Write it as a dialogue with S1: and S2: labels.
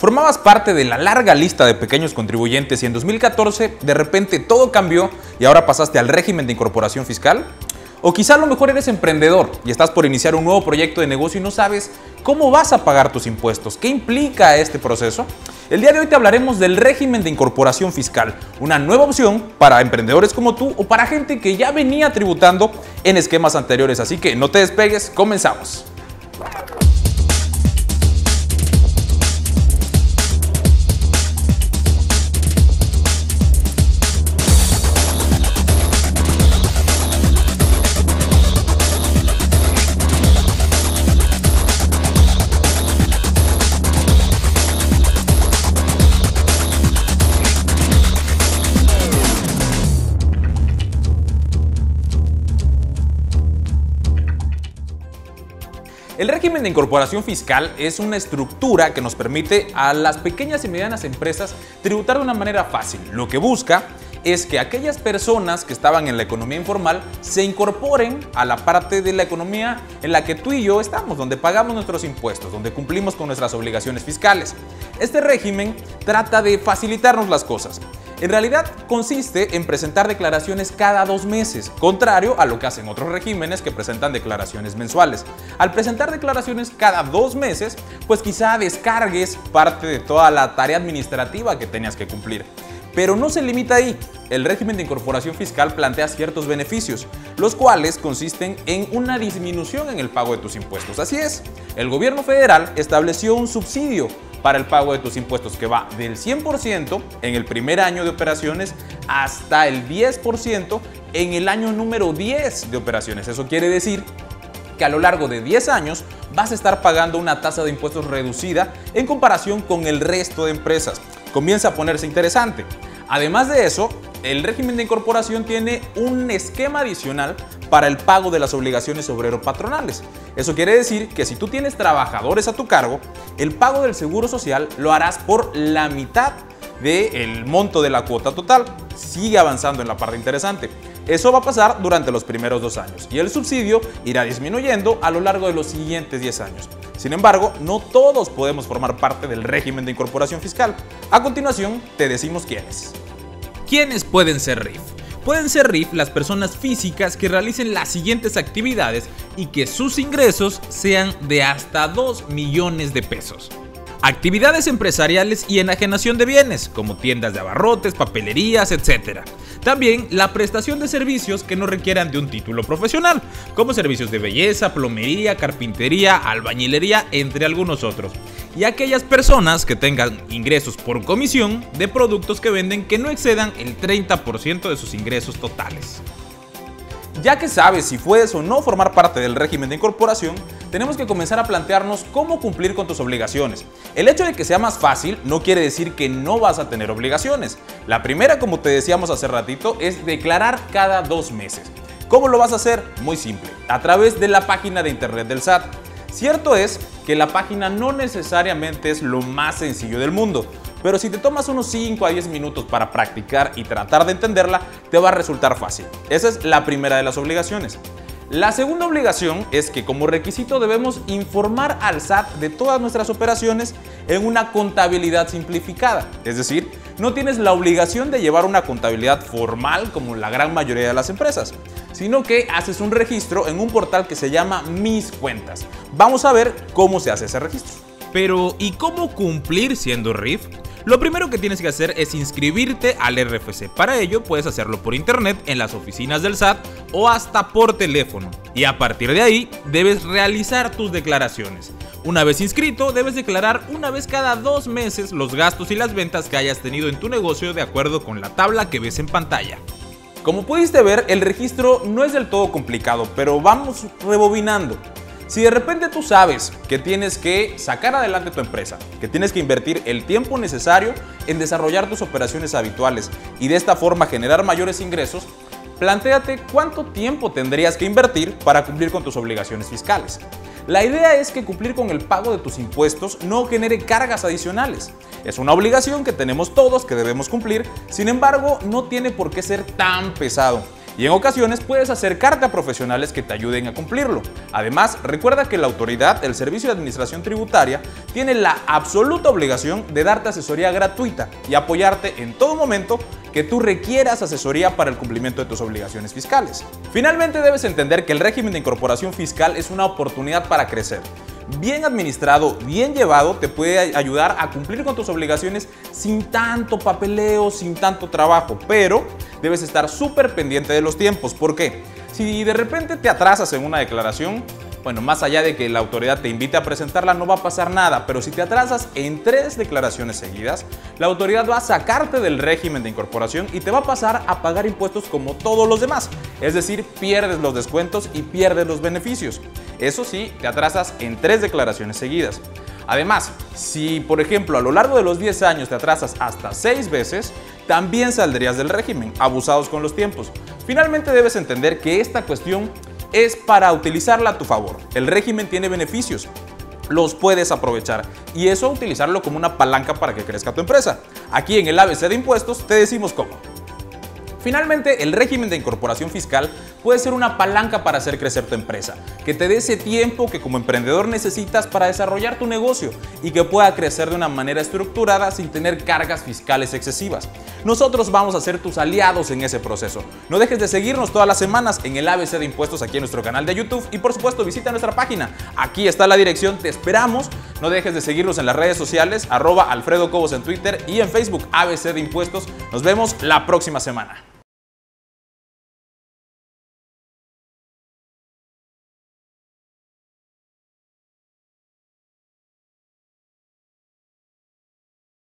S1: Formabas parte de la larga lista de pequeños contribuyentes y en 2014 de repente todo cambió y ahora pasaste al régimen de incorporación fiscal. O quizá a lo mejor eres emprendedor y estás por iniciar un nuevo proyecto de negocio y no sabes cómo vas a pagar tus impuestos. ¿Qué implica este proceso? El día de hoy te hablaremos del régimen de incorporación fiscal, una nueva opción para emprendedores como tú o para gente que ya venía tributando en esquemas anteriores. Así que no te despegues, comenzamos. El régimen de incorporación fiscal es una estructura que nos permite a las pequeñas y medianas empresas tributar de una manera fácil. Lo que busca es que aquellas personas que estaban en la economía informal se incorporen a la parte de la economía en la que tú y yo estamos, donde pagamos nuestros impuestos, donde cumplimos con nuestras obligaciones fiscales. Este régimen trata de facilitarnos las cosas. En realidad consiste en presentar declaraciones cada 2 meses, contrario a lo que hacen otros regímenes que presentan declaraciones mensuales. Al presentar declaraciones cada 2 meses, pues quizá descargues parte de toda la tarea administrativa que tenías que cumplir. Pero no se limita ahí. El régimen de incorporación fiscal plantea ciertos beneficios, los cuales consisten en una disminución en el pago de tus impuestos. Así es, el gobierno federal estableció un subsidio para el pago de tus impuestos que va del 100% en el primer año de operaciones hasta el 10% en el año número 10 de operaciones. Eso quiere decir que a lo largo de 10 años vas a estar pagando una tasa de impuestos reducida en comparación con el resto de empresas. Comienza a ponerse interesante. Además de eso, el régimen de incorporación tiene un esquema adicional para el pago de las obligaciones obrero-patronales. Eso quiere decir que si tú tienes trabajadores a tu cargo, el pago del seguro social lo harás por la mitad del monto de la cuota total. Sigue avanzando en la parte interesante. Eso va a pasar durante los primeros 2 años y el subsidio irá disminuyendo a lo largo de los siguientes 10 años. Sin embargo, no todos podemos formar parte del régimen de incorporación fiscal. A continuación, te decimos quiénes. ¿Quiénes pueden ser RIF? Pueden ser RIF las personas físicas que realicen las siguientes actividades y que sus ingresos sean de hasta 2 millones de pesos. Actividades empresariales y enajenación de bienes, como tiendas de abarrotes, papelerías, etc. También la prestación de servicios que no requieran de un título profesional, como servicios de belleza, plomería, carpintería, albañilería, entre algunos otros. Y aquellas personas que tengan ingresos por comisión de productos que venden que no excedan el 30% de sus ingresos totales. Ya que sabes si puedes o no formar parte del régimen de incorporación, tenemos que comenzar a plantearnos cómo cumplir con tus obligaciones. El hecho de que sea más fácil no quiere decir que no vas a tener obligaciones. La primera, como te decíamos hace ratito, es declarar cada 2 meses. ¿Cómo lo vas a hacer? Muy simple, a través de la página de internet del SAT. Cierto es que la página no necesariamente es lo más sencillo del mundo, pero si te tomas unos 5 a 10 minutos para practicar y tratar de entenderla, te va a resultar fácil. Esa es la primera de las obligaciones. La segunda obligación es que como requisito debemos informar al SAT de todas nuestras operaciones en una contabilidad simplificada. Es decir, no tienes la obligación de llevar una contabilidad formal como la gran mayoría de las empresas, sino que haces un registro en un portal que se llama Mis Cuentas. Vamos a ver cómo se hace ese registro. Pero, ¿y cómo cumplir siendo RIF? Lo primero que tienes que hacer es inscribirte al RFC. Para ello puedes hacerlo por internet en las oficinas del SAT o hasta por teléfono. Y a partir de ahí debes realizar tus declaraciones. Una vez inscrito, debes declarar una vez cada 2 meses los gastos y las ventas que hayas tenido en tu negocio de acuerdo con la tabla que ves en pantalla. Como pudiste ver, el registro no es del todo complicado, pero vamos rebobinando. Si de repente tú sabes que tienes que sacar adelante tu empresa, que tienes que invertir el tiempo necesario en desarrollar tus operaciones habituales y de esta forma generar mayores ingresos, plantéate cuánto tiempo tendrías que invertir para cumplir con tus obligaciones fiscales. La idea es que cumplir con el pago de tus impuestos no genere cargas adicionales. Es una obligación que tenemos todos, que debemos cumplir, sin embargo, no tiene por qué ser tan pesado. y en ocasiones puedes acercarte a profesionales que te ayuden a cumplirlo. Además, recuerda que la autoridad, el Servicio de Administración Tributaria, tiene la absoluta obligación de darte asesoría gratuita y apoyarte en todo momento que tú requieras asesoría para el cumplimiento de tus obligaciones fiscales. Finalmente, debes entender que el régimen de incorporación fiscal es una oportunidad para crecer. Bien administrado, bien llevado, te puede ayudar a cumplir con tus obligaciones sin tanto papeleo, sin tanto trabajo, pero debes estar súper pendiente de los tiempos. ¿Por qué? Si de repente te atrasas en una declaración, bueno, más allá de que la autoridad te invite a presentarla, no va a pasar nada, pero si te atrasas en 3 declaraciones seguidas, la autoridad va a sacarte del régimen de incorporación y te va a pasar a pagar impuestos como todos los demás. Es decir, pierdes los descuentos y pierdes los beneficios. Eso sí, te atrasas en 3 declaraciones seguidas. Además, si por ejemplo a lo largo de los 10 años te atrasas hasta 6 veces, también saldrías del régimen, abusados con los tiempos. Finalmente debes entender que esta cuestión es para utilizarla a tu favor. El régimen tiene beneficios, los puedes aprovechar y eso utilizarlo como una palanca para que crezca tu empresa. Aquí en el ABC de Impuestos te decimos cómo. Finalmente, el régimen de incorporación fiscal puede ser una palanca para hacer crecer tu empresa, que te dé ese tiempo que como emprendedor necesitas para desarrollar tu negocio y que pueda crecer de una manera estructurada sin tener cargas fiscales excesivas. Nosotros vamos a ser tus aliados en ese proceso. No dejes de seguirnos todas las semanas en el ABC de Impuestos aquí en nuestro canal de YouTube y por supuesto visita nuestra página. Aquí está la dirección, te esperamos. No dejes de seguirnos en las redes sociales, @Alfredo Cobos en Twitter y en Facebook, ABC de Impuestos. Nos vemos la próxima semana.